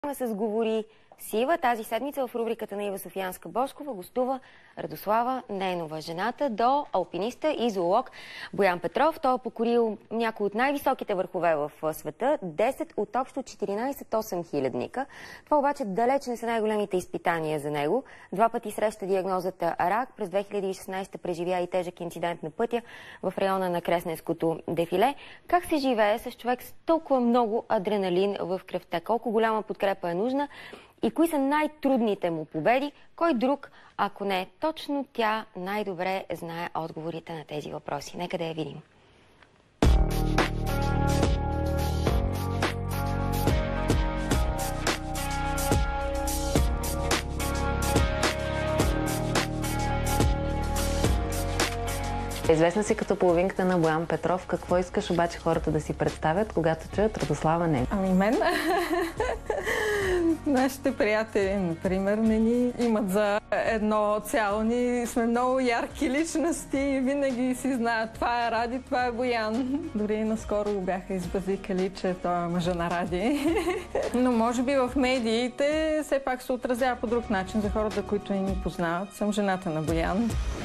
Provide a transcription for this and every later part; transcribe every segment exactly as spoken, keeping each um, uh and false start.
С говори сила. Тази седмица в рубриката на Ива Софиянска-Божкова гостува Радослава Ненова, жената до алпиниста и зоолог Боян Петров. Той е покорил някои от най-високите върхове в света, десет от общо четиринайсет осемхилядника. Това обаче далеч не са най-големите изпитания за него. Два пъти среща диагнозата рак. През две хиляди и шестнайсета преживя и тежък инцидент на пътя в района на Кресненското дефиле. Как се живее с човек с толкова много адреналин в кръвта? Колко голяма подкрепа е нужна? И кои са най-трудните му победи? Кой друг, ако не точно тя, най-добре знае отговорите на тези въпроси? Нека да я видим. Известна си като половинката на Боян Петров. Какво искаш обаче хората да си представят, когато чуят Радослава Ненова? Ами мен? Нашите приятели, например, не ни имат за едно цяло. Ние сме много ярки личности и винаги си знаят това е Ради, това е Боян. Дори наскоро го бяха избазикали, че той е мъжа на Ради. Но може би в медиите все пак се отразява по друг начин за хората, които не ни познават. Съм жената на Боян.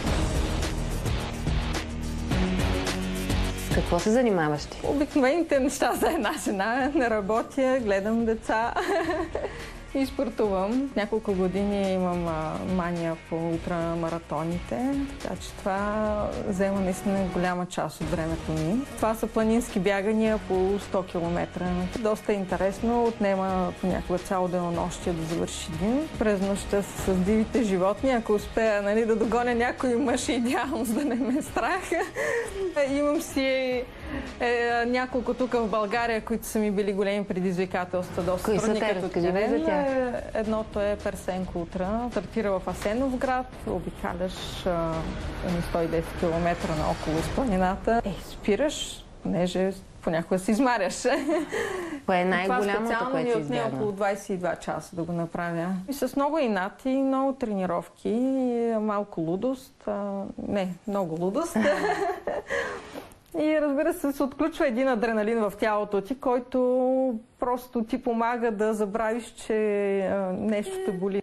Какво се занимаваш ти? Обикновените неща за една жена. Не работя, гледам деца и спортувам. Няколко години имам а, мания по ултрамаратоните, така че това взема наистина голяма част от времето ми. Това са планински бягания по сто километра. Доста интересно, отнема понякога цяло денонощие да завърши един. През нощта с дивите животни, ако успея, нали, да догоня някой мъж, идеално, за да не ме е страх. Имам си е, няколко тук в България, които са ми били големи предизвикателства. Доста Кои са те? Разкажи ми за тях. Едното е Персенко Ултра. Стартира в Асеновград. Обикаляш сто и десет километра наоколо из планината. Е, спираш, понеже понякога си измаряш. Кое е най-голямото, това което си отне около двайсет и два часа да го направя. И с много инат и много тренировки, и малко лудост. А, не, много лудост. И разбира се, се отключва един адреналин в тялото ти, който просто ти помага да забравиш, че а, нещо те боли.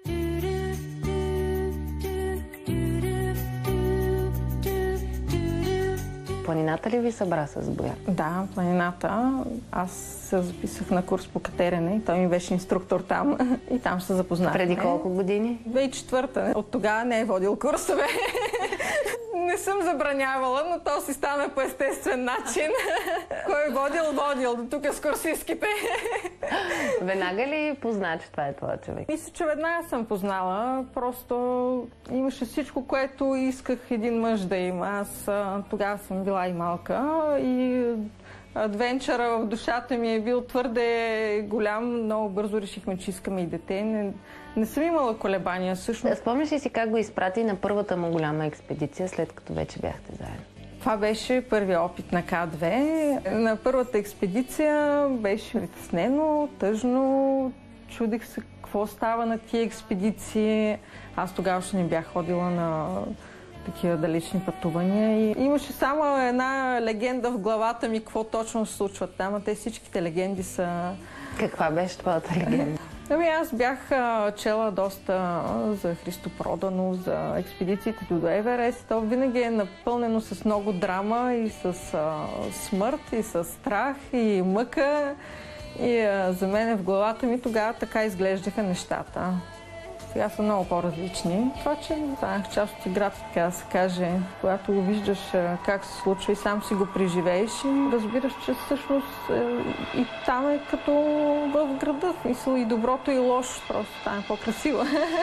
Планината ли ви събра с Боян? Да, планината. Аз се записах на курс по катерене. Той ми беше инструктор там и там се запознахме. Преди колко години? две хиляди и четвърта. От тогава не е водил курсове. Не съм забранявала, но то си стана по естествен начин. Кой е водил, водил. До тук с курсистките. Веднага ли позна, че това е твоя човек? Мисля, че веднага съм познала. Просто имаше всичко, което исках един мъж да има. Аз тогава съм била и малка и адвенчъра в душата ми е бил твърде голям. Много бързо решихме, че искаме и дете. Не, не съм имала колебания всъщност. Спомняш ли си как го изпрати на първата му голяма експедиция, след като вече бяхте заедно? Това беше първият опит на К две. На първата експедиция беше притеснено, тъжно. Чудих се какво става на тия експедиции. Аз тогава още не бях ходила на такива далечни пътувания. И имаше само една легенда в главата ми, какво точно се случва там, а те всичките легенди са... Каква беше твоята легенда? Ами аз бях а, чела доста за Христо Проданов, за експедициите до Еверест. То винаги е напълнено с много драма и с а, смърт, и с страх, и мъка. И а, за мен в главата ми тогава така изглеждаха нещата. Сега са много по-различни. Това, че станах част от играта, така да се каже, когато го виждаш как се случва и сам си го преживееш и разбираш, че всъщност и там е като в града. В смисъл и доброто и лошо, просто стане по-красиво.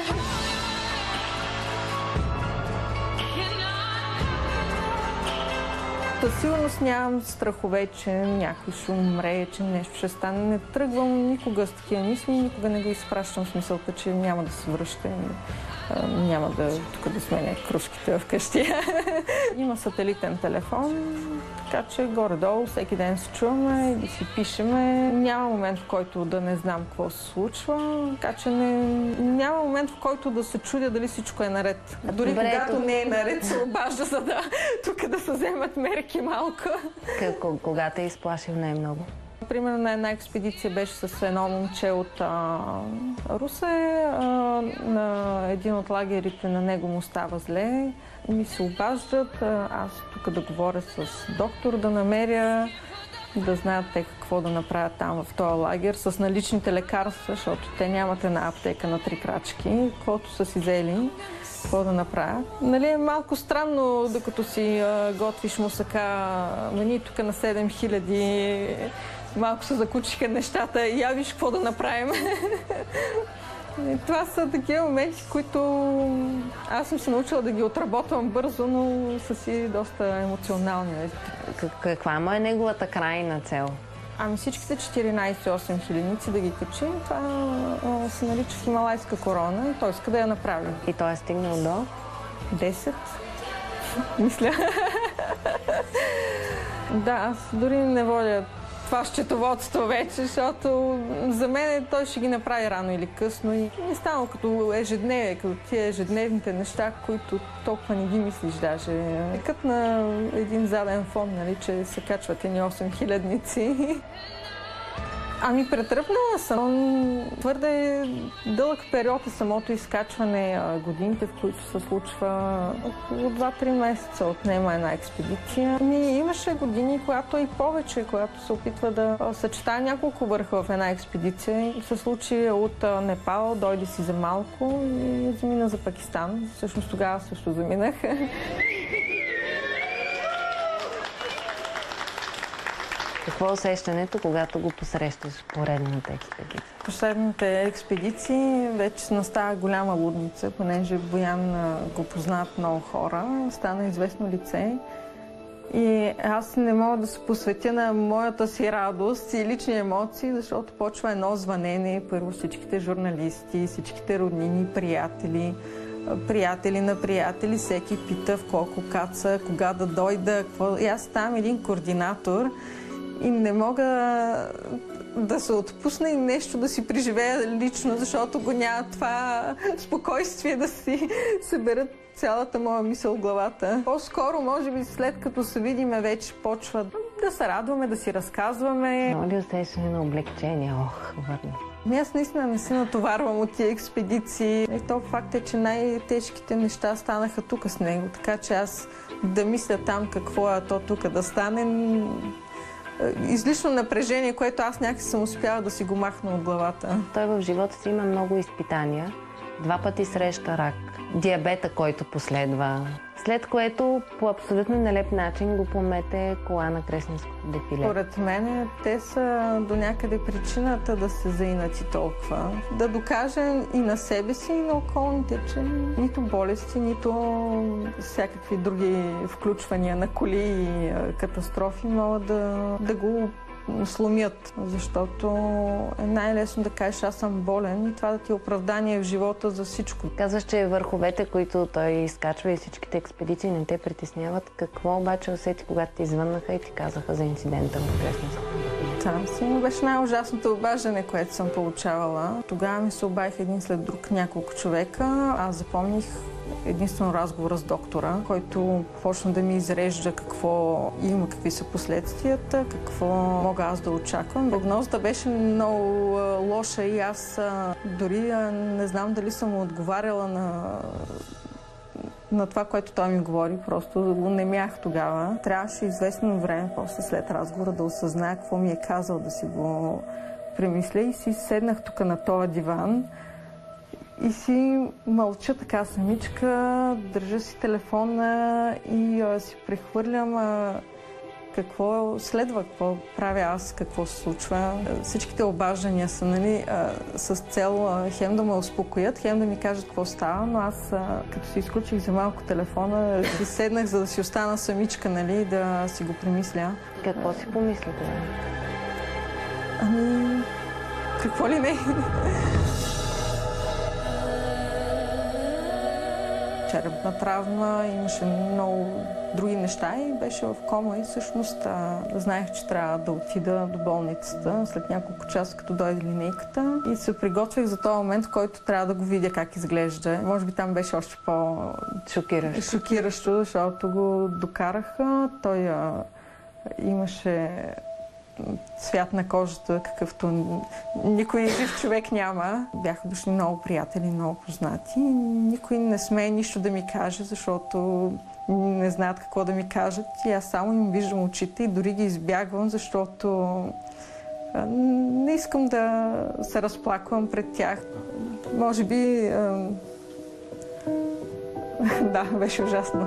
Със сигурност нямам страхове, че някой ще умре, че нещо ще стане. Не тръгвам никога с такива мисли, никога не го изпращам с мисълта, че няма да се връща. Няма да тук да сменя кружките вкъщи. Има сателитен телефон, така че горе-долу всеки ден се чуваме и си пишеме. Няма момент, в който да не знам какво се случва, така че не... няма момент, в който да се чудя дали всичко е наред. Дори Добре, когато тук... не е наред, се обажда, за да тук да се вземат мерки малко. Кога те е изплашил най-много? примерно на една експедиция беше с едно момче от а, Русе. А, на един от лагерите на него му става зле. Ми се обаждат, а, аз тук да говоря с доктор, да намеря, да знаят те какво да направят там в този лагер с наличните лекарства, защото те нямат една аптека на три крачки, каквото са си взели, какво да направят. Нали е малко странно, докато си а, готвиш мусака, мени тук на седем хиляди, малко се закучиха нещата и я виж какво да направим. И това са такива моменти, които аз съм се научила да ги отработвам бързо, но са си доста емоционални. Каква му е неговата крайна цел? Ами всичките четиринайсет осем хилядници да ги качим, това а, се нарича Хималайска корона и той иска да я направи. И той е стигнал до? десет. Мисля. Да, аз дори не водя това счетоводство вече, защото за мен той ще ги направи рано или късно и не става като ежедневие, като тия ежедневните неща, които толкова не ги мислиш даже. Като на един заден фон, нали, че се качват едни осем хилядници. Ами претръпнала съм. Твърде дълъг период е самото изкачване, годините, в които се случва около два-три месеца отнема една експедиция. Ами имаше години, когато и повече, когато се опитва да съчетая няколко върха в една експедиция. Се случи от Непал, дойде си за малко и замина за Пакистан. Всъщност тогава също заминах. Какво е усещането, когато го посрещаш в поредната експедиция? Последните експедиции вече настава голяма лудница, понеже Боян го познават много хора, стана известно лице. И аз не мога да се посветя на моята си радост и лични емоции, защото почва едно звънене. Първо всичките журналисти, всичките роднини, приятели, приятели на приятели, всеки пита в колко каца, кога да дойда. Какво... И аз ставам един координатор и не мога да се отпусна и нещо да си преживея лично, защото го няма това спокойствие да си съберат цялата моя мисъл в главата. По-скоро, може би, след като се видиме, вече почва да се радваме, да си разказваме. Много ли усещане на облегчение? Ох, върна. Ами аз наистина не се натоварвам от тия експедиции. И то факт е, че най-тежките неща станаха тук с него. Така че аз да мисля там какво е то тук да стане, излишно напрежение, което аз някак съм успяла да си го махна от главата. Той в живота си има много изпитания. Два пъти среща рак, диабета, който последва, след което по абсолютно нелеп начин го помете кола на крестненското дефиле. Според мен те са до някъде причината да се заинати толкова. Да докажем и на себе си, и на околните, че нито болести, нито всякакви други включвания на коли и катастрофи могат да, да го сломят, защото е най-лесно да кажеш аз съм болен и това да ти е оправдание в живота за всичко. Казваш, че върховете, които той изкачва и всичките експедиции не те притесняват. Какво обаче усети, когато ти извъннаха и ти казаха за инцидента в Кресенското дефиле? Там си беше най-ужасното обаждане, което съм получавала. Тогава ми се обадиха един след друг няколко човека. Аз запомних единствено разговора с доктора, който почна да ми изрежда какво има, какви са последствията, какво мога аз да очаквам. Прогнозата беше много лоша и аз дори не знам дали съм отговаряла на на това, което той ми говори, просто го немях тогава. Трябваше известно време, после след разговора, да осъзная какво ми е казал, да си го премисля и си седнах тук на този диван и си мълча така самичка, държа си телефона и а, си прехвърлям а, какво следва, какво правя аз, какво се случва. Всичките обаждания са, нали, а, с цел а, хем да ме успокоят, хем да ми кажат какво става, но аз а, като си изключих за малко телефона, си седнах, за да си остана самичка, нали, да си го премисля. Какво си помисли това? Ами, какво ли не? Черепна травма, имаше много други неща и беше в кома и всъщност а, знаех, че трябва да отида до болницата след няколко часа, като дойде линейката и се приготвях за този момент, в който трябва да го видя как изглежда. Може би там беше още по-шокиращо, шокиращо, защото го докараха. Той а, имаше цвят на кожата, какъвто никой жив човек няма. Бяха дошли много приятели, много познати. Никой не смее нищо да ми каже, защото не знаят какво да ми кажат. И аз само им виждам очите и дори ги избягвам, защото не искам да се разплаквам пред тях. Може би... Да, беше ужасно.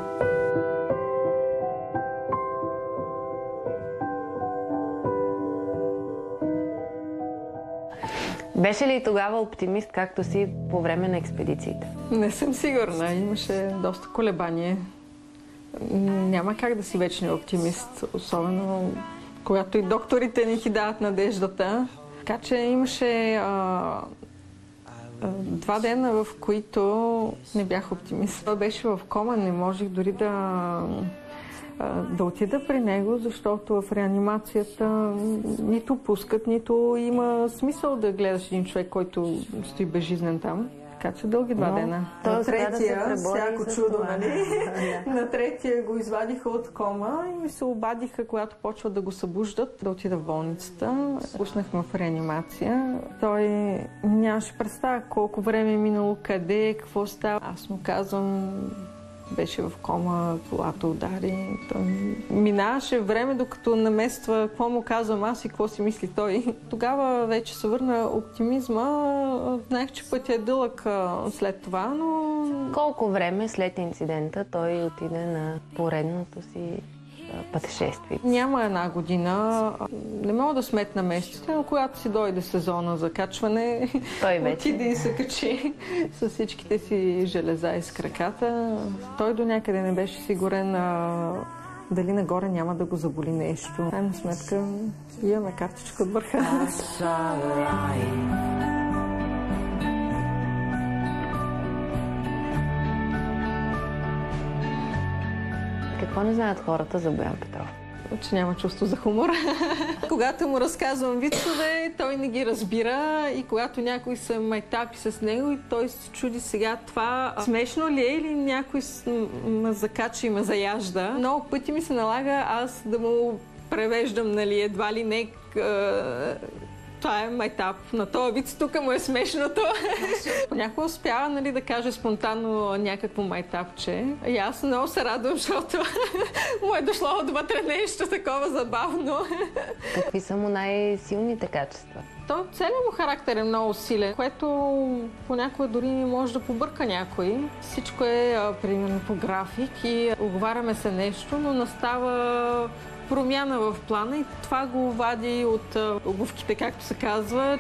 Беше ли тогава оптимист, както си по време на експедициите? Не съм сигурна. Имаше доста колебание. Няма как да си вечен оптимист, особено когато и докторите не ти дават надеждата. Така че имаше а, а, два дена, в които не бях оптимист. Той беше в кома, не можех дори да, а, да отида при него, защото в реанимацията нито пускат, нито има смисъл да гледаш един човек, който стои безжизнен там. Така че дълги два дена. Но, на третия, да всяко чудо, нали? На третия го извадиха от кома и ми се обадиха, когато почват да го събуждат, да отида в болницата. Пуснахме в реанимация. Той нямаше представа колко време е минало, къде, какво става. Аз му казвам, беше в кома, колата удари. Той минаваше време, докато намества какво му казвам аз и какво си мисли той. Тогава вече се върна оптимизма. Знаех, че пътя е дълъг след това, но... Колко време след инцидента той отиде на поредното си пътешествие? Няма една година. Не мога да сметна месеците, но когато си дойде сезона за качване, той вече отиде и се качи с всичките си железа из краката. Той до някъде не беше сигурен а, дали нагоре няма да го заболи нещо. Крайна сметка имаме картичка от върха. Какво не знаят хората за Боян Петров? Че няма чувство за хумор. Когато му разказвам вицове, той не ги разбира и когато някой се майтапи с него и той се чуди сега това смешно ли е или някой ме закача и ме заяжда. Много пъти ми се налага аз да му превеждам, нали, едва ли не това е майтап. На този виц тук му е смешното. Понякога успява, нали, да каже спонтанно някакво майтапче. И аз много се радвам, защото му е дошло отвътре нещо такова забавно. Какви са му най-силните качества? То целият му характер е много силен, което понякога дори може да побърка някой. Всичко е а, примерно по график и оговаряме се нещо, но настава промяна в плана и това го вади от а, обувките, както се казва.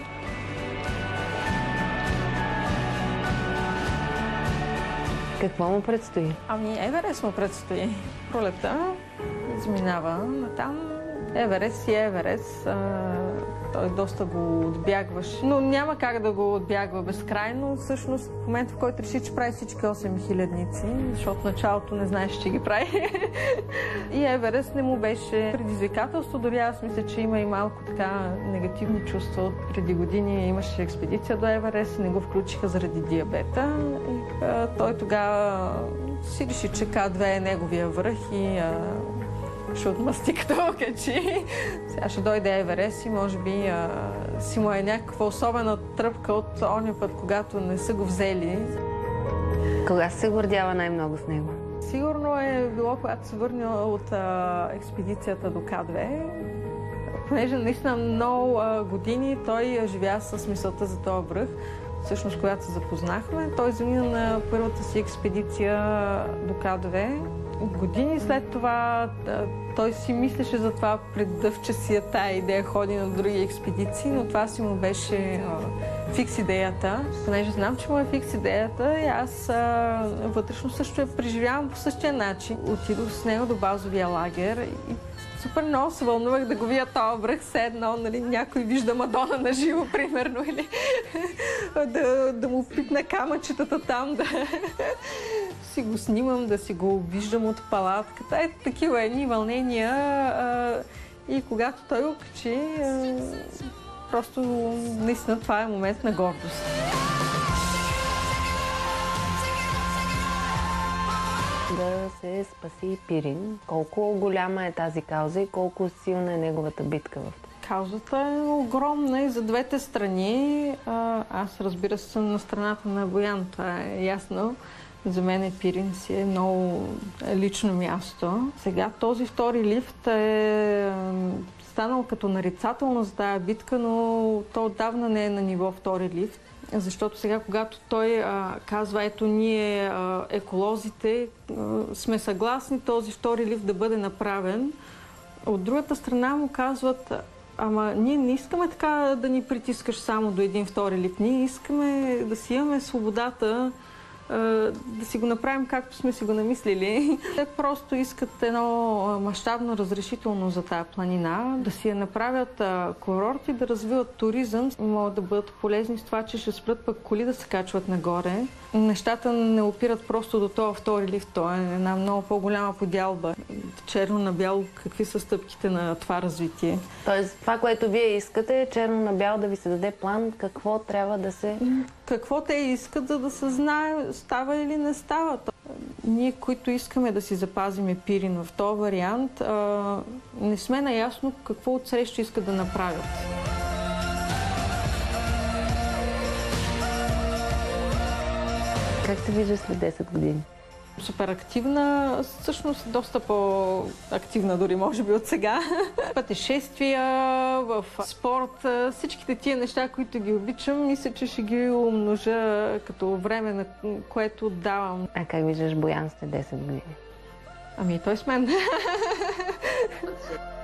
Какво му предстои? Ами Еверест му предстои. Пролета изминава натам. Еверест и Еверест. А, той доста го отбягваш, но няма как да го отбягва безкрайно. Всъщност, в момента, в който реши, че прави всички осем хилядници, защото в началото не знаеш, че ги прави. И Еверест не му беше предизвикателство. Дори аз мисля, че има и малко така негативни чувства. Преди години имаше експедиция до Еверест и не го включиха заради диабета. И, а, той тогава си реши, че К две е неговия връх и а, ще отмъсти като качи. Сега ще дойде Еверест и може би а, си му е някаква особена тръпка от ония път, когато не са го взели. Кога се гордява най-много с него? Сигурно е било, когато се върне от а, експедицията до К две. Понеже наистина много а, години той живя с мисълта за този връх. Всъщност, когато се запознахме, той замина на първата си експедиция до К две. Години след това той си мислеше за това, предъвче си тая идея, ходи на други експедиции, но това си му беше а, фикс идеята. Понеже знам, че му е фикс идеята и аз а, вътрешно също я преживявам по същия начин. Отидох с него до базовия лагер и супер много се вълнувах да го видя този връх, все едно, нали, някой вижда Мадона на живо, примерно, или да, да му пипне камъчетата там, да си го снимам, да си го виждам от палатката. Е, такива едни вълнения. А, и когато той го качи, а, просто наистина това е момент на гордост. Да се спаси Пирин. Колко голяма е тази кауза и колко силна е неговата битка в това? Каузата е огромна и за двете страни. Аз, разбира се, съм на страната на Боян, това е ясно. За мен Пирин си е много лично място. Сега този втори лифт е станал като нарицателно за тая битка, но то отдавна не е на ниво втори лифт. Защото сега, когато той а, казва, ето ние а, еколозите а, сме съгласни този втори лифт да бъде направен, от другата страна му казват, ама ние не искаме така да ни притискаш само до един втори лифт, ние искаме да си имаме свободата, да си го направим както сме си го намислили. Те просто искат едно мащабно разрешително за тая планина, да си я направят курорт и да развиват туризъм. Могат да бъдат полезни с това, че ще спрат пък коли да се качват нагоре. Нещата не опират просто до това втори лифт, то е една много по-голяма подялба. Черно на бяло, какви са стъпките на това развитие. Тоест, това, което вие искате, е черно на бяло да ви се даде план какво трябва да се... Какво те искат, за да се знае става или не става. Ние, които искаме да си запазиме Пирин в този вариант, не сме наясно какво отсреща искат да направят. Как се вижда след десет години? Супер активна, всъщност доста по-активна дори, може би, от сега. Пътешествия, в спорт, всичките тия неща, които ги обичам, мисля, че ще ги умножа като време, на което давам. А как виждаш Боян след десет години? Ами той с мен.